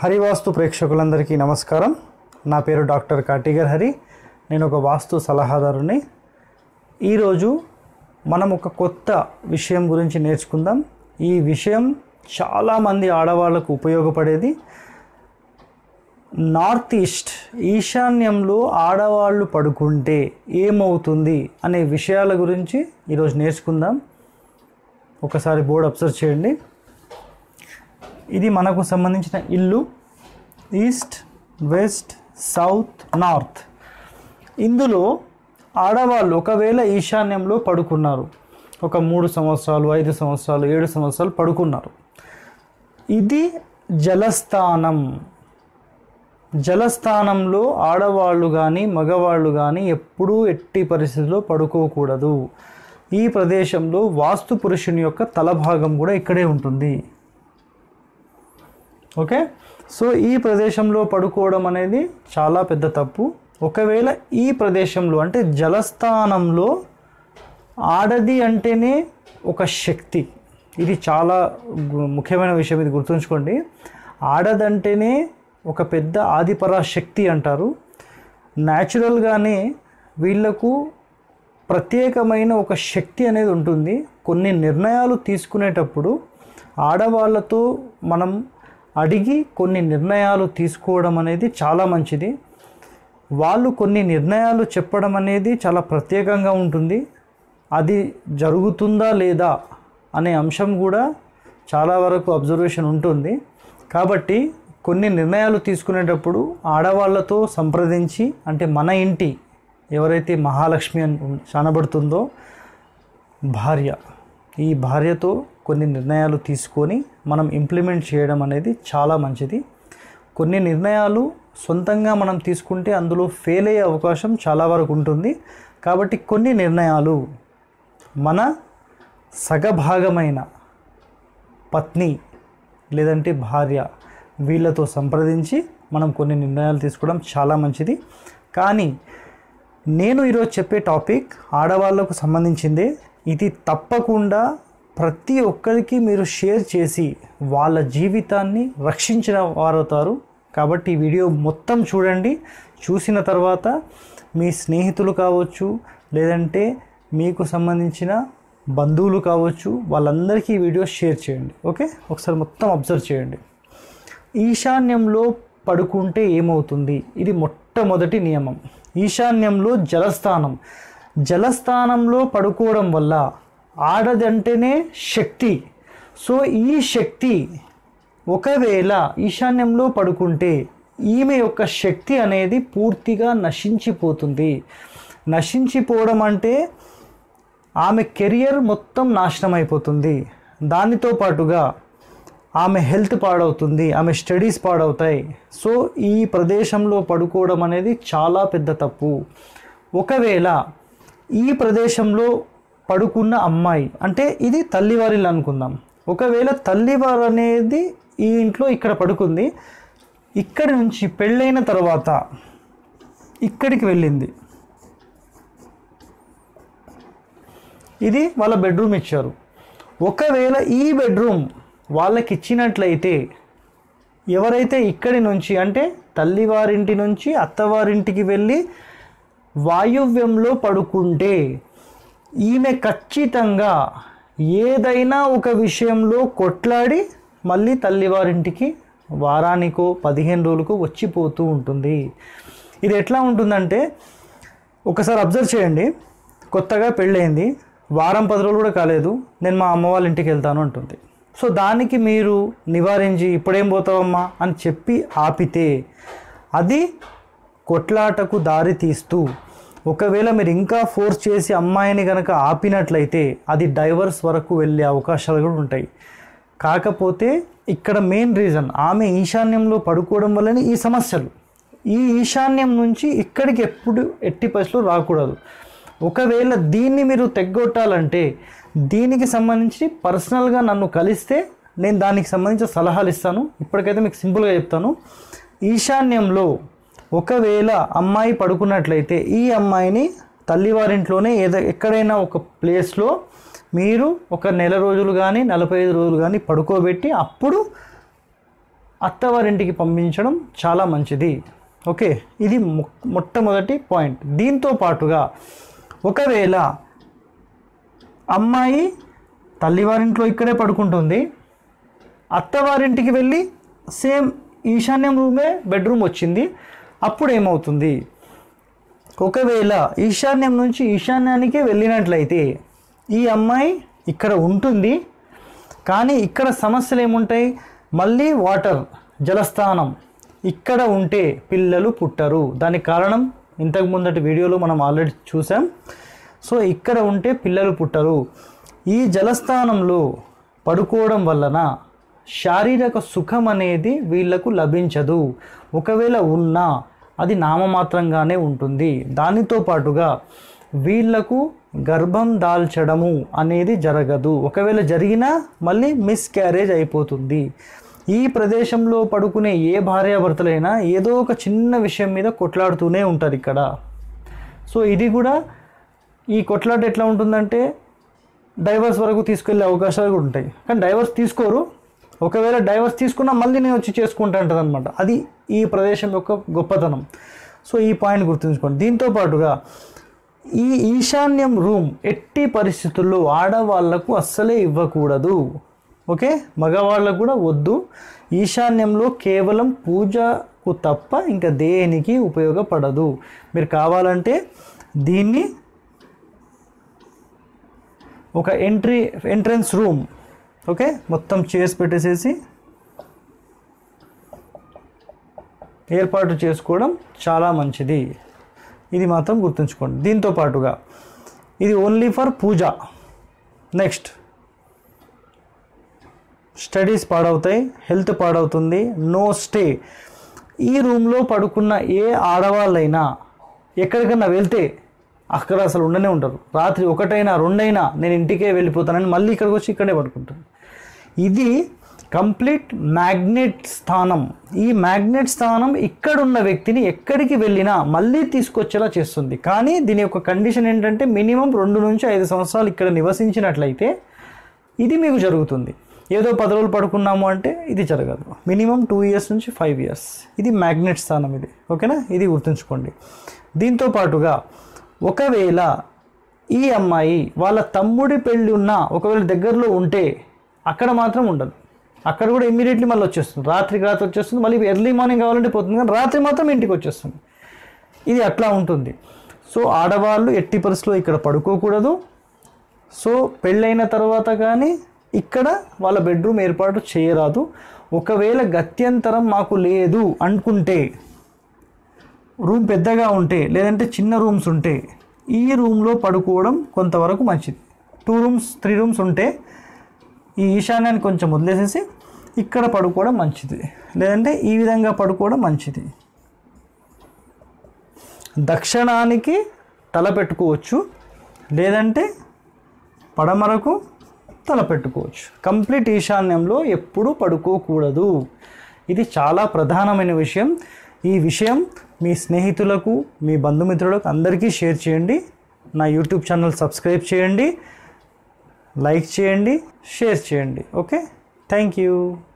హరివాస్తు ప్రేక్షకులందరికీ నమస్కారం. నా పేరు డాక్టర్ కాటిగర్ హరి. నేను ఒక వాస్తు సలహాదారుని. ఈరోజు మనం ఒక కొత్త విషయం గురించి నేర్చుకుందాం. ఈ విషయం చాలామంది ఆడవాళ్లకు ఉపయోగపడేది. నార్త్ ఈస్ట్ ఈశాన్యంలో ఆడవాళ్ళు పడుకుంటే ఏమవుతుంది అనే విషయాల గురించి ఈరోజు నేర్చుకుందాం. ఒకసారి బోర్డు అబ్జర్వ్ చేయండి. ఇది మనకు సంబంధించిన ఇల్లు. East, west, south, north. ఇందులో ఆడవాళ్ళు ఒకవేళ ఈశాన్యంలో పడుకున్నారు, ఒక 3 సంవత్సరాలు, 5 సంవత్సరాలు, 7 సంవత్సరాలు పడుకున్నారు. ఇది జలస్థానం. జలస్థానంలో ఆడవాళ్ళు కానీ మగవాళ్ళు కానీ ఎప్పుడూ ఎట్టి పరిస్థితుల్లో పడుకోకూడదు. ఈ ప్రదేశంలో వాస్తు పురుషుని యొక్క తలభాగం కూడా ఇక్కడే ఉంటుంది. ఓకే, సో ఈ ప్రదేశంలో పడుకోవడం అనేది చాలా పెద్ద తప్పు. ఒకవేళ ఈ ప్రదేశంలో అంటే జలస్థానంలో ఆడది అంటేనే ఒక శక్తి. ఇది చాలా ముఖ్యమైన విషయం, ఇది గుర్తుంచుకోండి. ఆడదంటేనే ఒక పెద్ద ఆదిపరాశక్తి అంటారు. న్యాచురల్గానే వీళ్లకు ప్రత్యేకమైన ఒక శక్తి అనేది ఉంటుంది. కొన్ని నిర్ణయాలు తీసుకునేటప్పుడు ఆడవాళ్ళతో మనం అడిగి కొన్ని నిర్ణయాలు తీసుకోవడం అనేది చాలా మంచిది. వాళ్ళు కొన్ని నిర్ణయాలు చెప్పడం అనేది చాలా ప్రత్యేకంగా ఉంటుంది. అది జరుగుతుందా లేదా అనే అంశం కూడా చాలా వరకు అబ్జర్వేషన్ ఉంటుంది. కాబట్టి కొన్ని నిర్ణయాలు తీసుకునేటప్పుడు ఆడవాళ్ళతో సంప్రదించి, అంటే మన ఇంటి ఎవరైతే మహాలక్ష్మి అని కనబడుతుందో భార్య, ఈ భార్యతో కొన్ని నిర్ణయాలు తీసుకొని మనం ఇంప్లిమెంట్ చేయడం అనేది చాలా మంచిది. కొన్ని నిర్ణయాలు సొంతంగా మనం తీసుకుంటే అందులో ఫెయిల్ అయ్యే అవకాశం చాలా వరకు ఉంటుంది. కాబట్టి కొన్ని నిర్ణయాలు మన సగభాగమైన పత్ని లేదంటే భార్య వీళ్ళతో సంప్రదించి మనం కొన్ని నిర్ణయాలు తీసుకోవడం చాలా మంచిది. కానీ నేను ఈరోజు చెప్పే టాపిక్ ఆడవాళ్లకు సంబంధించిందే. ఇది తప్పకుండా ప్రతి ఒక్కరికి మీరు షేర్ చేసి వాళ్ళ జీవితాన్ని రక్షించిన వారవుతారు. కాబట్టి ఈ వీడియో మొత్తం చూడండి. చూసిన తర్వాత మీ స్నేహితులు కావచ్చు, లేదంటే మీకు సంబంధించిన బంధువులు కావచ్చు, వాళ్ళందరికీ ఈ వీడియో షేర్ చేయండి. ఓకే, ఒకసారి మొత్తం అబ్జర్వ్ చేయండి. ఈశాన్యంలో పడుకుంటే ఏమవుతుంది? ఇది మొట్టమొదటి నియమం. ఈశాన్యంలో జలస్థానం. జలస్థానంలో పడుకోవడం వల్ల ఆడదంటేనే శక్తి. సో ఈ శక్తి ఒకవేళ ఈశాన్యంలో పడుకుంటే ఈమె యొక్క శక్తి అనేది పూర్తిగా నశించిపోతుంది. నశించిపోవడం అంటే ఆమె కెరియర్ మొత్తం నాశనం అయిపోతుంది. దానితో పాటుగా ఆమె హెల్త్ పాడవుతుంది, ఆమె స్టడీస్ పాడవుతాయి. సో ఈ ప్రదేశంలో పడుకోవడం అనేది చాలా పెద్ద తప్పు. ఒకవేళ ఈ ప్రదేశంలో పడుకున్న అమ్మాయి, అంటే ఇది తల్లివారిల్లు అనుకుందాం. ఒకవేళ తల్లివారు అనేది ఈ ఇంట్లో ఇక్కడ పడుకుంది, ఇక్కడి నుంచి పెళ్ళైన తర్వాత ఇక్కడికి వెళ్ళింది. ఇది వాళ్ళ బెడ్రూమ్ ఇచ్చారు. ఒకవేళ ఈ బెడ్రూమ్ వాళ్ళకి ఇచ్చినట్లయితే ఎవరైతే ఇక్కడి నుంచి అంటే తల్లివారింటి నుంచి అత్తవారింటికి వెళ్ళి వాయువ్యంలో పడుకుంటే ఈమె ఖచ్చితంగా ఏదైనా ఒక విషయంలో కొట్లాడి మళ్ళీ తల్లివారింటికి వారానికో 15 రోజులకో వచ్చిపోతూ ఉంటుంది. ఇది ఎట్లా ఉంటుందంటే ఒకసారి అబ్జర్వ్ చేయండి. కొత్తగా పెళ్ళయింది, వారం 10 రోజులు కూడా కాలేదు, నేను మా అమ్మ వాళ్ళ ఇంటికి వెళ్తాను అంటుంది. సో దానికి మీరు నివారించి ఇప్పుడేం పోతావమ్మా అని చెప్పి ఆపితే అది కొట్లాటకు దారి తీస్తూ, ఒకవేళ మీరు ఇంకా ఫోర్స్ చేసి అమ్మాయిని కనుక ఆపినట్లయితే అది డైవర్స్ వరకు వెళ్ళే అవకాశాలు కూడా ఉంటాయి. కాకపోతే ఇక్కడ మెయిన్ రీజన్ ఆమె ఈశాన్యంలో పడుకోవడం వల్లనే ఈ సమస్యలు. ఈ ఈశాన్యం నుంచి ఇక్కడికి ఎప్పుడు ఎట్టి పరిస్థితుల్లో రాకూడదు. ఒకవేళ దీన్ని మీరు తెగ్గొట్టాలంటే దీనికి సంబంధించి పర్సనల్గా నన్ను కలిస్తే నేను దానికి సంబంధించిన సలహాలు ఇస్తాను. ఇప్పటికైతే మీకు సింపుల్గా చెప్తాను. ఈశాన్యంలో ఒకవేళ అమ్మాయి పడుకున్నట్లయితే ఈ అమ్మాయిని తల్లివారింట్లోనే ఎక్కడైనా ఒక ప్లేస్లో మీరు ఒక నెల రోజులు కానీ 45 రోజులు కానీ పడుకోబెట్టి అప్పుడు అత్తవారింటికి పంపించడం చాలా మంచిది. ఓకే, ఇది మొట్టమొదటి పాయింట్. దీంతో పాటుగా ఒకవేళ అమ్మాయి తల్లివారింట్లో ఇక్కడే పడుకుంటుంది, అత్తవారింటికి వెళ్ళి సేమ్ ఈశాన్యం రూమే బెడ్రూమ్ వచ్చింది, అప్పుడు ఏమవుతుంది? ఒకవేళ ఈశాన్యం నుంచి ఈశాన్యానికే వెళ్ళినట్లయితే ఈ అమ్మాయి ఇక్కడ ఉంటుంది, కానీ ఇక్కడ సమస్యలు ఏముంటాయి? మళ్ళీ వాటర్, జలస్థానం ఇక్కడ ఉంటే పిల్లలు పుట్టరు. దానికి కారణం ఇంతకు ముందటి వీడియోలో మనం ఆల్రెడీ చూసాం. సో ఇక్కడ ఉంటే పిల్లలు పుట్టరు. ఈ జలస్థానంలో పడుకోవడం వలన శారీరక సుఖం అనేది వీళ్లకు లభించదు. ఒకవేళ ఉన్నా అది నామమాత్రంగానే ఉంటుంది. దానితో పాటుగా వీళ్లకు గర్భం దాల్చడము అనేది జరగదు. ఒకవేళ జరిగినా మళ్ళీ మిస్క్యారేజ్ అయిపోతుంది. ఈ ప్రదేశంలో పడుకునే ఏ భార్యాభర్తలైనా ఏదో ఒక చిన్న విషయం మీద కొట్లాడుతూనే ఉంటారు ఇక్కడ. సో ఇది కూడా, ఈ కొట్లాట ఎట్లా ఉంటుందంటే డైవర్స్ వరకు తీసుకెళ్లే అవకాశాలు కూడా ఉంటాయి. కానీ డైవర్స్ తీసుకోరు. ఒకవేళ డైవర్స్ తీసుకున్నా మళ్ళీ నేను వచ్చి చేసుకుంటా అంటది అనమాట. అది ఈ ప్రదేశం యొక్క గొప్పతనం. సో ఈ పాయింట్ గుర్తుంచుకోండి. దీంతో పాటుగా ఈ ఈశాన్యం రూమ్ ఎట్టి పరిస్థితుల్లో ఆడవాళ్లకు అస్సలే ఇవ్వకూడదు. ఓకే, మగవాళ్ళకు కూడా వద్దు. ఈశాన్యంలో కేవలం పూజకు తప్ప ఇంకా దేనికి ఉపయోగపడదు. మీరు కావాలంటే దీన్ని ఒక ఎంట్రన్స్ రూమ్, ఓకే, మొత్తం చైర్స్ పెట్టేసేసి ఏర్పాటు చేసుకోవడం చాలా మంచిది. ఇది మాత్రం గుర్తుంచుకోండి. దీంతో పాటుగా ఇది only for puja. Next, studies పాడవుతాయి, హెల్త్ పాడవుతుంది, నో స్టే. ఈ రూమ్లో పడుకున్న ఏ ఆడవాళ్ళైనా ఎక్కడికన్నా వెళ్తే అక్కడ అసలు ఉండనే ఉంటారు. రాత్రి 1 అయినా 2 అయినా నేను ఇంటికే వెళ్ళిపోతానని మళ్ళీ ఇక్కడికి వచ్చి ఇక్కడే పడుకుంటాను. ఇది కంప్లీట్ మ్యాగ్నెట్ స్థానం. ఈ మ్యాగ్నెట్ స్థానం ఇక్కడున్న వ్యక్తిని ఎక్కడికి వెళ్ళినా మళ్ళీ తీసుకొచ్చేలా చేస్తుంది. కానీ దీని యొక్క కండిషన్ ఏంటంటే మినిమం 2 నుంచి 5 సంవత్సరాలు ఇక్కడ నివసించినట్లయితే ఇది మీకు జరుగుతుంది. ఏదో 10 రోజులు పడుకున్నాము అంటే ఇది జరగదు. మినిమం 2 years నుంచి 5 years. ఇది మ్యాగ్నెట్ స్థానం ఇది. ఓకేనా, ఇది గుర్తుంచుకోండి. దీంతో పాటుగా ఒకవేళ ఈ అమ్మాయి వాళ్ళ తమ్ముడి పెళ్ళి ఉన్నా ఒకవేళ దగ్గరలో ఉంటే అక్కడ మాత్రం ఉండదు. అక్కడ కూడా ఇమ్మీడియట్లీ మళ్ళీ వచ్చేస్తుంది. రాత్రికి రాత్రి వచ్చేస్తుంది, మళ్ళీ ఎర్లీ మార్నింగ్ కావాలంటే పోతుంది, కానీ రాత్రి మాత్రం ఇంటికి వచ్చేస్తుంది. ఇది అట్లా ఉంటుంది. సో ఆడవాళ్ళు ఎట్టి పరిస్థితుల్లో ఇక్కడ పడుకోకూడదు. సో పెళ్ళైన తర్వాత కానీ ఇక్కడ వాళ్ళ బెడ్రూమ్ ఏర్పాటు చేయరాదు. ఒకవేళ గత్యంతరం మాకు లేదు అనుకుంటే, రూమ్ పెద్దగా ఉంటే, లేదంటే చిన్న రూమ్స్ ఉంటే ఈ రూమ్లో పడుకోవడం కొంతవరకు మంచిది. 2 rooms 3 rooms ఉంటే ఈ ఈశాన్యాన్ని కొంచెం వదిలేసేసి ఇక్కడ పడుకోవడం మంచిది, లేదంటే ఈ విధంగా పడుకోవడం మంచిది. దక్షిణానికి తల పెట్టుకోవచ్చు, లేదంటే పడమరకు తల పెట్టుకోవచ్చు. కంప్లీట్ ఈశాన్యంలో ఎప్పుడూ పడుకోకూడదు. ఇది చాలా ప్రధానమైన విషయం. ఈ విషయం మీ స్నేహితులకు, మీ బంధుమిత్రులకు అందరికీ షేర్ చేయండి. నా యూట్యూబ్ ఛానల్ సబ్స్క్రైబ్ చేయండి, లైక్ చేయండి, షేర్ చేయండి. Okay, thank you.